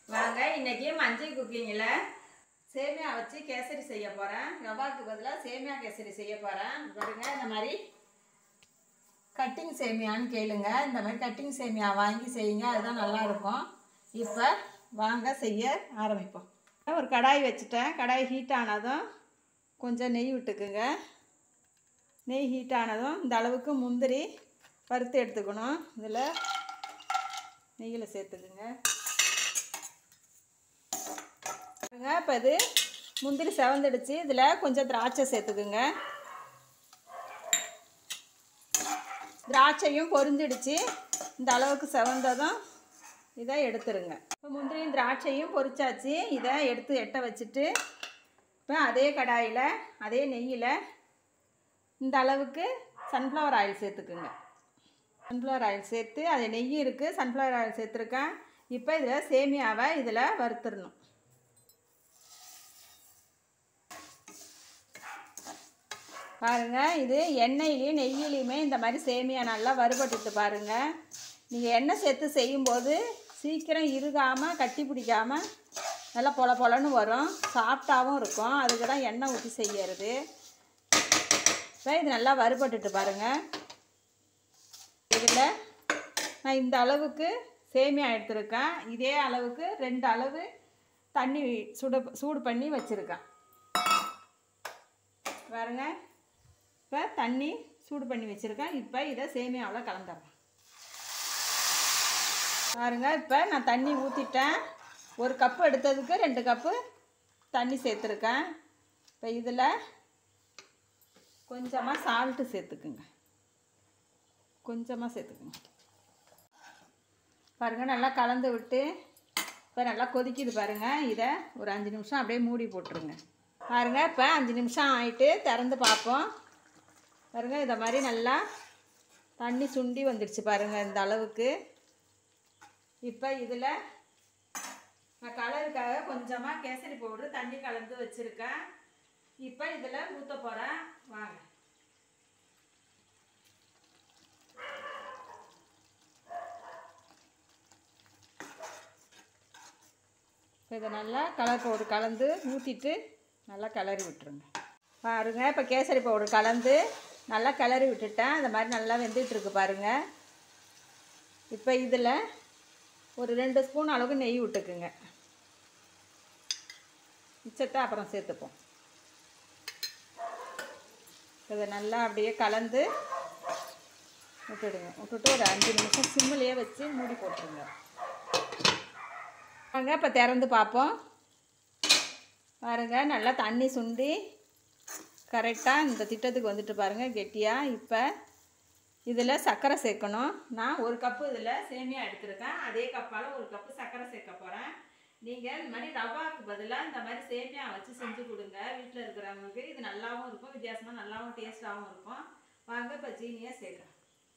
வாங்க இன்னைக்கு மஞ்சள் குக்கிங்கில் சேமியா வச்சு கேசரி செய்ய போகிறேன். ரவாக்கு பதிலாக சேமியா கேசரி செய்ய போகிறேன். பாருங்க, இந்த மாதிரி கட்டிங் சேமியான்னு கேளுங்க. இந்த மாதிரி கட்டிங் சேமியா வாங்கி செய்யுங்க, அதுதான் நல்லாயிருக்கும். இப்போ வாங்க செய்ய ஆரம்பிப்போம். ஒரு கடாய் வச்சுட்டேன். கடாய் ஹீட் ஆனதும் கொஞ்சம் நெய் விட்டுக்குங்க. நெய் ஹீட் ஆனதும் இந்த அளவுக்கு முந்திரி வறுத்து எடுத்துக்கணும். இதில் நெய்யில் சேர்த்துக்குங்க. இப்போ இது முந்திரி செவந்துடுச்சு. இதில் கொஞ்சம் திராட்சை சேர்த்துக்குங்க. திராட்சையும் பொரிஞ்சிடுச்சு. இந்த அளவுக்கு செவந்ததும் இதை எடுத்துருங்க. இப்போ முந்திரியும் திராட்சையும் பொரிச்சாச்சு. இதை எடுத்து எட்ட வச்சுட்டு இப்போ அதே கடாயில் அதே நெய்யில் இந்த அளவுக்கு சன்ஃப்ளவர் ஆயில் சேர்த்துக்குங்க. சன்ஃப்ளவர் ஆயில் சேர்த்து அது நெய் இருக்குது, சன்ஃப்ளவர் ஆயில் சேர்த்துருக்கேன். இப்போ இதில் சேமியாவை இதில் வறுத்துடணும். பாருங்கள், இது எண்ணெயிலையும் நெய்யிலையுமே இந்த மாதிரி சேமியா நல்லா வறுபட்டுட்டு பாருங்கள். நீங்கள் எண்ணெய் சேர்த்து செய்யும்போது சீக்கிரம் இறுகாமல் கட்டி பிடிக்காமல் நல்லா பொல பொலன்னு வரும், சாஃப்டாகவும் இருக்கும். அதுக்கு தான் எண்ணெய் ஊற்றி செய்யறது. இப்போ இது நல்லா வறுபட்டுட்டு பாருங்கள். இதில் நான் இந்த அளவுக்கு சேமியா எடுத்துருக்கேன். இதே அளவுக்கு 2 அளவு தண்ணி சூடு பண்ணி வச்சுருக்கேன். பாருங்க, இப்போ தண்ணி சூடு பண்ணி வச்சுருக்கேன். இப்போ இதை சேமியாவில் கலந்துடுறேன். பாருங்கள், இப்போ நான் தண்ணி ஊற்றிட்டேன். 1 கப்பு எடுத்ததுக்கு 2 கப்பு தண்ணி சேர்த்துருக்கேன். இப்போ இதில் கொஞ்சமாக சால்ட்டு சேர்த்துக்குங்க. கொஞ்சமாக சேர்த்துக்குங்க. பாருங்கள், நல்லா கலந்து விட்டு இப்போ நல்லா கொதிக்குது பாருங்கள். இதை ஒரு 5 நிமிஷம் அப்படியே மூடி போட்டுருங்க. பாருங்கள், இப்போ 5 நிமிஷம் ஆகிட்டு திறந்து பார்ப்போம். பாருங்கள், இதை மாதிரி நல்லா தண்ணி சுண்டி வந்துடுச்சு பாருங்கள், இந்த அளவுக்கு. இப்போ இதில் நான் கலருக்காக கொஞ்சமாக கேசரி பவுட்ரு தண்ணி கலந்து வச்சுருக்கேன். இப்போ இதில் ஊற்ற போகிறேன். வாங்க. இப்போ இதை நல்லா கலர் பவுட்ரு கலந்து ஊற்றிட்டு நல்லா கிளறி விட்டுருங்க. பாருங்கள், இப்போ கேசரி பவுடர் கலந்து நல்லா கிளறி விட்டுட்டேன். இந்த மாதிரி நல்லா வெந்துட்டுருக்கு பாருங்கள். இப்போ இதில் ஒரு 2 ஸ்பூன் அளவுக்கு நெய் விட்டுக்குங்க. மிச்சத்தை அப்புறம் சேர்த்துப்போம். இதை நல்லா அப்படியே கலந்து விட்டுடுங்க. விட்டுட்டு ஒரு 5 நிமிஷம் சிம்மிலேயே வச்சு மூடி போட்டுருங்க. வாங்க, இப்போ திறந்து பார்ப்போம். பாருங்கள், நல்லா தண்ணி சுண்டி கரெக்டாக இந்த திட்டத்துக்கு வந்துட்டு பாருங்கள், கெட்டியாக. இப்போ இதில் சர்க்கரை சேர்க்கணும். நான் 1 கப்பு இதில் சேமியா எடுத்துருக்கேன். அதே கப்பால் 1 கப்பு சர்க்கரை சேர்க்க போகிறேன். நீங்கள் இந்த மாதிரி ரவாவுக்கு பதிலாக இந்த மாதிரி சேமியா வச்சு செஞ்சு கொடுங்க வீட்டில் இருக்கிறவங்களுக்கு. இது நல்லாவும் இருக்கும், வித்தியாசமாக நல்லாவும் டேஸ்ட்டாகவும் இருக்கும். வாங்க, இப்போ ஜீனியை சேர்க்குறேன்.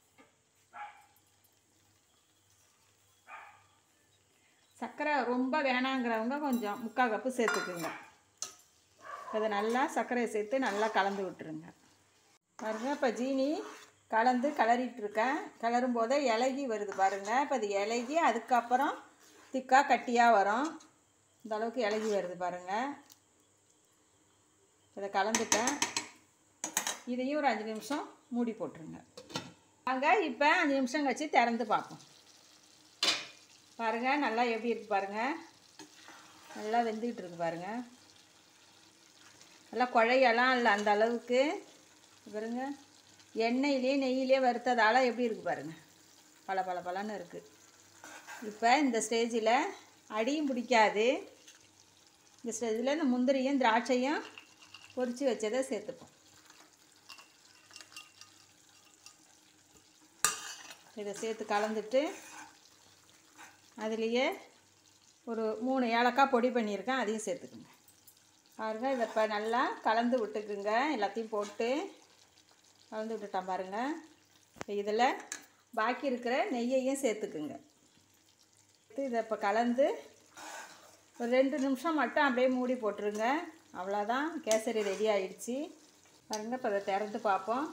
சர்க்கரை ரொம்ப வேணாங்கிறவங்க கொஞ்சம் 3/4 கப்பு சேர்த்துக்குங்க. அதை நல்லா சர்க்கரையை சேர்த்து நல்லா கலந்து விட்டுருங்க. பாருங்கள், இப்போ ஜீனி கலந்து கிளறிட்டுருக்கேன். கிளறும் போதே இலகி வருது பாருங்கள். இப்போ அது இலகி அதுக்கப்புறம் திக்காக கட்டியாக வரும். இந்த அளவுக்கு இலகி வருது பாருங்கள். இதை கலந்துட்டேன். இதையும் ஒரு 5 நிமிஷம் மூடி போட்டுருங்க. வாங்க, இப்போ 5 நிமிஷம் கழிச்சு திறந்து பார்ப்போம். பாருங்கள், நல்லா எப்படி இருக்குது பாருங்கள். நல்லா வெந்துக்கிட்டு இருக்குது பாருங்கள். நல்லா குழையெல்லாம் இல்லை, அந்த அளவுக்கு. பாருங்க, எண்ணெயிலே நெய்யிலே வறுத்ததால் எப்படி இருக்குது பாருங்கள், பல பல பலன்னு இருக்குது. இப்போ இந்த ஸ்டேஜில் அடியும் பிடிக்காது. இந்த ஸ்டேஜில் இந்த முந்திரியும் திராட்சையும் பொரித்து வச்சதை சேர்த்துப்போம். இதை சேர்த்து கலந்துட்டு அதுலேயே ஒரு 3 ஏலக்காய் பொடி பண்ணியிருக்கேன், அதையும் சேர்த்துக்குங்க. பாருங்கள், இதை இப்போ நல்லா கலந்து விட்டுக்குங்க. எல்லாத்தையும் போட்டு கலந்து விட்டுட்டேன் பாருங்கள். இப்போ இதில் பாக்கி இருக்கிற நெய்யையும் சேர்த்துக்குங்க. இதை இப்போ கலந்து ஒரு 2 நிமிஷம் மட்டும் அப்படியே மூடி போட்டுருங்க. அவ்வளோதான், கேசரி ரெடி ஆகிடுச்சு. பாருங்கள், இப்போ இதை திறந்து பார்ப்போம்.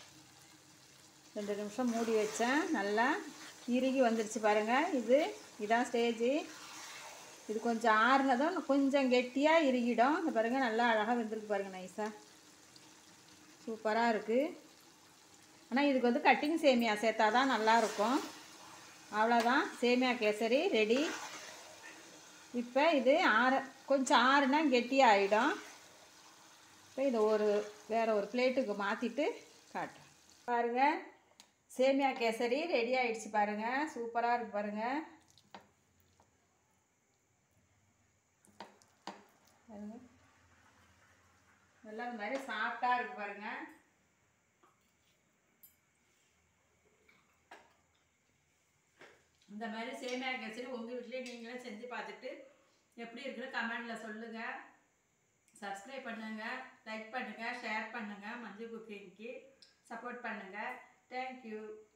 2 நிமிஷம் மூடி வச்சேன். நல்லா இறுகி வந்துடுச்சு பாருங்கள். இதான் ஸ்டேஜு. இது கொஞ்சம் ஆறுனதும் கொஞ்சம் கெட்டியாக இறுகிடும். இந்த பாருங்கள் நல்லா அழகாக வெந்திருக்கு பாருங்கள், நைஸாக சூப்பராக இருக்குது. ஆனால் இதுக்கு வந்து கட்டிங் சேமியா சேர்த்தா தான் நல்லாயிருக்கும். அவ்வளோதான், சேமியா கேசரி ரெடி. இப்போ இது கொஞ்சம் ஆறுனா கெட்டியாக ஆகிடும். இப்போ இதை வேறு ஒரு பிளேட்டுக்கு மாற்றிட்டு காட்டுறேன் பாருங்கள். சேமியா கேசரி ரெடி ஆகிடுச்சு பாருங்கள், சூப்பராக இருக்குது பாருங்கள். நல்லா இந்த மாதிரி சாஃப்டாக இருக்குது பாருங்கள். இந்த மாதிரி சேமியா கேசரி உங்கள் வீட்லேயே நீங்களே செஞ்சு பார்த்துட்டு எப்படி இருக்குன்னு கமெண்டில் சொல்லுங்கள். சப்ஸ்கிரைப் பண்ணுங்கள், லைக் பண்ணுங்கள், ஷேர் பண்ணுங்கள். மஞ்சு குக்கிங்க்கு சப்போர்ட் பண்ணுங்கள். தேங்க்யூ.